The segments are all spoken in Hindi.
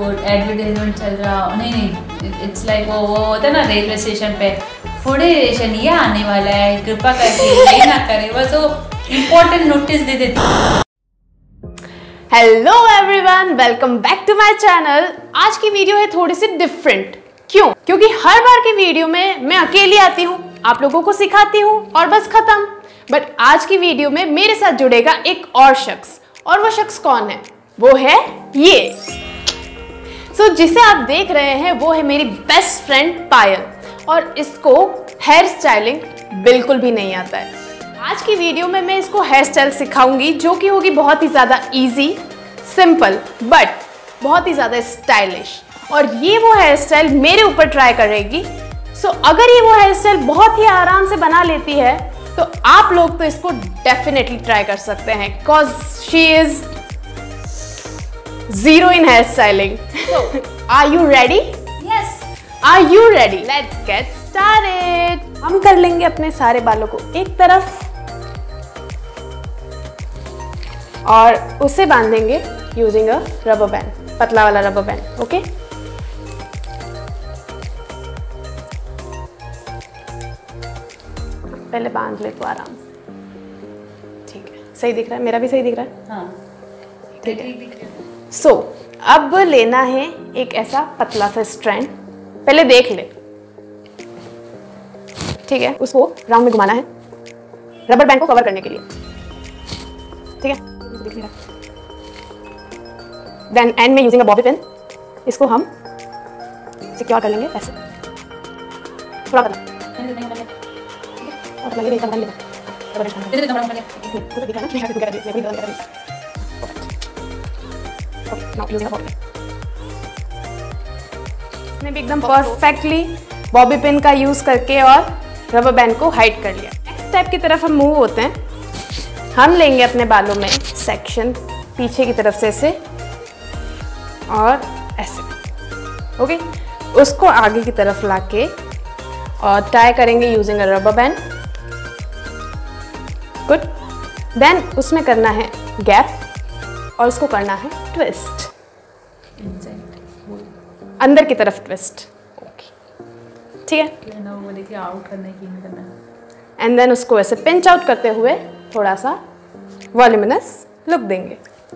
वो एडवर्टाइजमेंट चल रहा, नहीं इट्स लाइक वो होता है ना रेलवे स्टेशन पे, फूड रेशन ये आने वाला है, कृपा करके ये ना करे, बस वो इम्पोर्टेंट नोटिस दे देती। Hello everyone, welcome back to my channel. आज की वीडियो है थोड़ी सी डिफरेंट। क्यों? क्योंकि हर बार की वीडियो में मैं अकेली आती हूँ, आप लोगों को सिखाती हूँ और बस खत्म। बट आज की वीडियो में मेरे साथ जुड़ेगा एक और शख्स, और वो शख्स कौन है? वो है ये। जिसे आप देख रहे हैं वो है मेरी बेस्ट फ्रेंड पायल, और इसको हेयर स्टाइलिंग बिल्कुल भी नहीं आता है। आज की वीडियो में मैं इसको हेयर स्टाइल सिखाऊंगी, जो कि होगी बहुत ही ज़्यादा इजी, सिंपल, बट बहुत ही ज़्यादा स्टाइलिश। और ये वो हेयर स्टाइल मेरे ऊपर ट्राई करेगी। अगर ये वो हेयर स्टाइल बहुत ही आराम से बना लेती है तो आप लोग तो इसको डेफिनेटली ट्राई कर सकते हैं, because she is zero in hair styling. Are you ready? Yes. Are you ready? Let's get started. हम कर लेंगे अपने सारे बालों को एक तरफ और उसे बांधेंगे यूजिंग अ रबर बैंड, पतला वाला रबर बैंड। ओके, पहले बांध ले तो आराम से। ठीक है, सही दिख रहा है? मेरा भी सही दिख रहा है? हाँ, ठीक है। अब लेना है एक ऐसा पतला सा स्ट्रैंड, पहले देख ले। ठीक है, उसको राउंड में घुमाना है रबर बैंड को कवर करने के लिए। ठीक है, दिख रहा है? देन एंड में यूजिंग अ बॉबी पिन इसको हम सिक्योर कर लेंगे ऐसे, थोड़ा पतला और लगे एकदम लेकर इसने भी एकदम परफेक्टली बॉबी पिन का यूज करके और रबर बैंड को हाइड कर लिया। नेक्स्ट स्टेप की तरफ हम मूव होते हैं। हम लेंगे अपने बालों में सेक्शन पीछे की तरफ से ऐसे और ऐसे। ओके, उसको आगे की तरफ लाके और टाई करेंगे using a rubber band. Good. Then उसमें करना है गैप और उसको करना है ट्विस्ट, अंदर की तरफ ट्विस्ट। ओके, ठीक है ना, वो देखिए आउट करने की नहीं करना। एंड देन उसको ऐसे पिंच आउट करते हुए थोड़ा सा वॉल्यूमिनस लुक देंगे,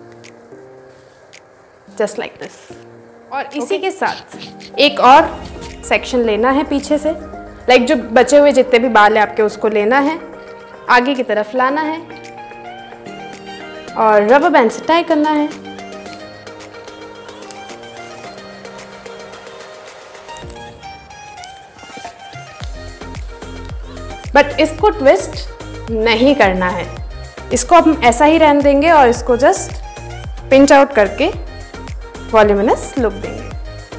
जस्ट लाइक दिस। और इसी के साथ एक और सेक्शन लेना है पीछे से, लाइक जो बचे हुए जितने भी बाल है आपके उसको लेना है, आगे की तरफ लाना है और रबर बैंड से टाई करना है। बट इसको ट्विस्ट नहीं करना है, इसको हम ऐसा ही रहने देंगे और इसको जस्ट पिंच आउट करके वॉल्यूमिनस लुक देंगे।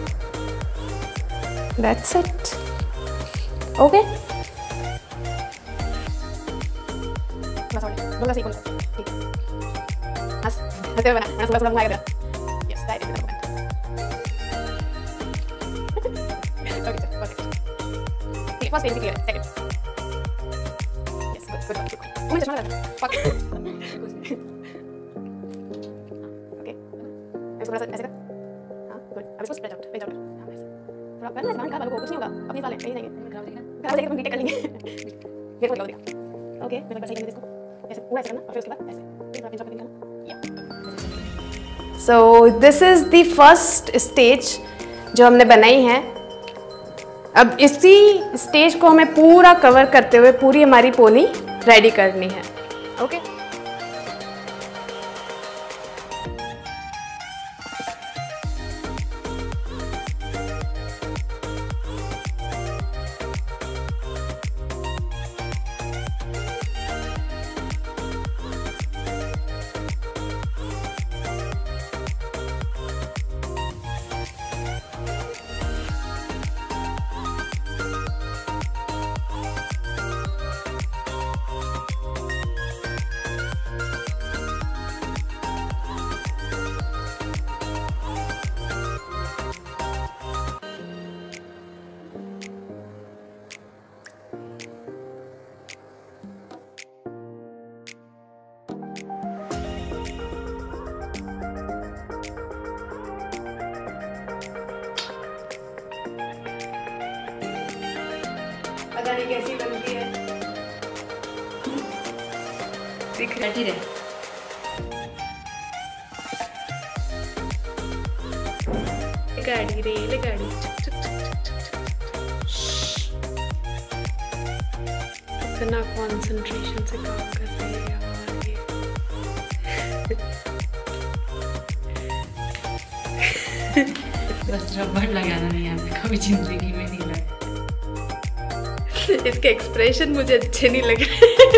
That's it. Okay, so this is the first stage जो हमने बनाई है। अब इसी स्टेज को हमें पूरा कवर करते हुए पूरी हमारी पोनी रेडी करनी है। ओके, पता नहीं कैसी बनती है। बैठी रहे। गाड़ी रेल गाड़ी इतना कंसंट्रेशन से काम कर रही है यार ये। बस रबड़ लगाना नहीं आता कभी जिंदगी में नहीं लगा। इसके एक्सप्रेशन मुझे अच्छे नहीं लग रहे।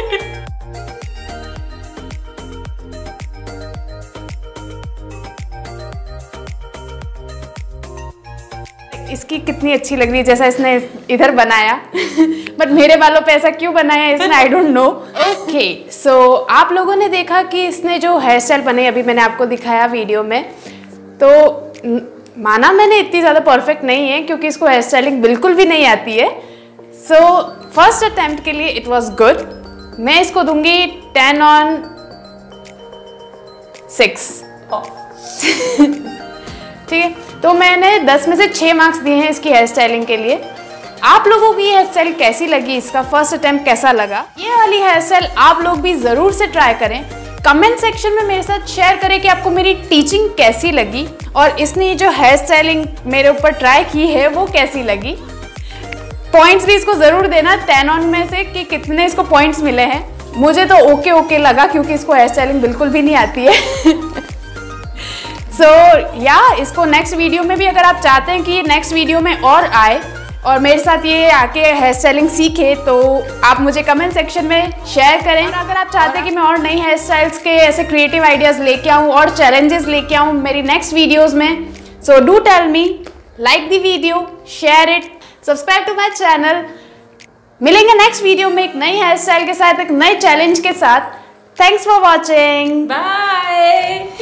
इसकी कितनी अच्छी लग रही है जैसा इसने इधर बनाया बट मेरे बालों पे ऐसा क्यों बनाया इसने, I don't know. Okay so आप लोगों ने देखा कि इसने जो हेयर स्टाइल बनाई अभी मैंने आपको दिखाया वीडियो में, तो माना मैंने इतनी ज़्यादा परफेक्ट नहीं है क्योंकि इसको हेयर स्टाइलिंग बिल्कुल भी नहीं आती है। सो फर्स्ट अटेम्प्ट के लिए इट वॉज गुड। मैं इसको दूंगी 10/6। ठीक है, तो मैंने 10 में से 6 मार्क्स दिए हैं इसकी हेयर स्टाइलिंग के लिए। आप लोगों की हेयर स्टाइल कैसी लगी, इसका फर्स्ट अटेम्प्ट कैसा लगा? ये वाली हेयर स्टाइल आप लोग भी ज़रूर से ट्राई करें। कमेंट सेक्शन में मेरे साथ शेयर करें कि आपको मेरी टीचिंग कैसी लगी और इसने जो हेयर स्टाइलिंग मेरे ऊपर ट्राई की है वो कैसी लगी। पॉइंट्स भी इसको ज़रूर देना 10 ऑन में से कि कितने इसको पॉइंट्स मिले हैं। मुझे तो ओके ओके लगा क्योंकि इसको हेयर स्टाइलिंग बिल्कुल भी नहीं आती है। इसको नेक्स्ट वीडियो में भी अगर आप चाहते हैं कि ये नेक्स्ट वीडियो में और आए और मेरे साथ ये आके हेयर स्टाइलिंग सीखे तो आप मुझे कमेंट सेक्शन में शेयर करें। और अगर आप चाहते हैं कि मैं और नई हेयर स्टाइल्स के ऐसे क्रिएटिव आइडियाज़ लेके आऊँ और चैलेंजेस लेके आऊँ मेरी नेक्स्ट वीडियोज़ में, so do tell me, like the video, share it, subscribe to my channel. मिलेंगे नेक्स्ट वीडियो में एक नई हेयर स्टाइल के साथ, एक नए चैलेंज के साथ। Thanks for watching, bye.